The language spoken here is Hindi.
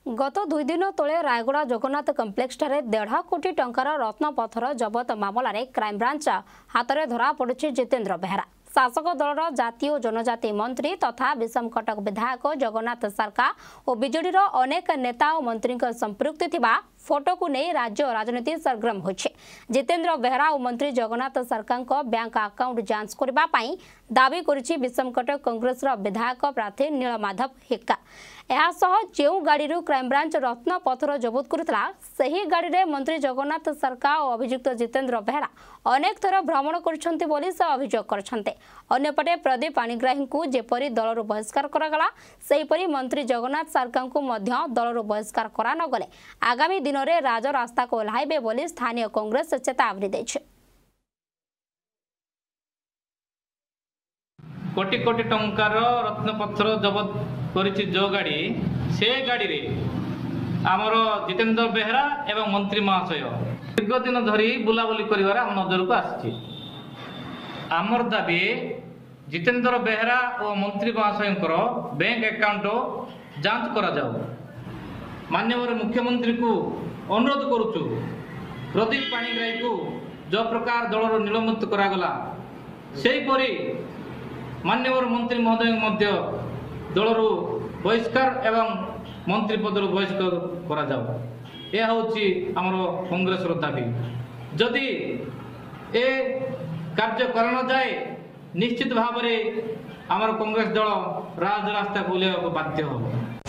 गत 2 दिन तले रायगड़ा जगन्नाथ कम्प्लेक्स 1.5 कोटी टंकार रत्न पत्थर जबत मामलें क्राइमब्रांच हाथ में धरा पड़ी जितेंद्र बेहरा। शासक दलर जातीय और जनजाति मंत्री तथा विषमकटक विधायक जगन्नाथ सरकार और बिजेडी अनेक नेता और मंत्री संपृक्ति थिबा फोटो को नहीं राज्य राजनीति सरगरम होइछे। जितेंद्र बेहरा और मंत्री जगन्नाथ सरकार को बैंक अकाउंट जांच करने दावी करिछि विषमकटक कांग्रेस विधायक प्रार्थी नीलमाधव हिक्का। जो गाड़ी क्राइमब्रांच रत्न पत्थर जबत करुला सही गाड़ी में मंत्री जगन्नाथ सरकार और अभियुक्त जितेंद्र बेहरा अनेक थर भ्रमण कर अभियोग करछन्ते। अन्यपटे प्रदीप पाणिग्राही को जेपरी दलर बहिष्कार करागला सेहीपरि मंत्री जगन्नाथ सरकार को मध्य दलर बहिष्कार करा न गले आगामी दिन में राजरास्ता को ओह्लाइबे बोली स्थानीय कांग्रेस चेतावनी दैछे। कोटी कोटी टंकार रत्न पत्थर जबत करिछि जो गाड़ी से गाड़ी रे आमर जितेंद्र बेहरा एवं मंत्री महाशय दीर्घ दिन धरी बुलाबुली करिवार हम नजर को आछि। आमर दाबी जितेंद्र बेहरा और मंत्री महाशय बैंक अकाउंट जांच करा जाऊ। माननीय मुख्यमंत्री को अनुरोध करुचु प्रदीप पाणिग्राही को जो प्रकार दलर निलंबित करागला सेहीपरि माननीय मंत्री महोदय मध्य दलर बहिष्कार एवं मंत्री पदर बहिष्कार करा जाऊ। यह होची हमर कांग्रेस दाबी। जदि ए कार्य करना जाए निश्चित भाव में आमर कांग्रेस दल राजरास्ता बुलाइବାକୁ बाध्य हो।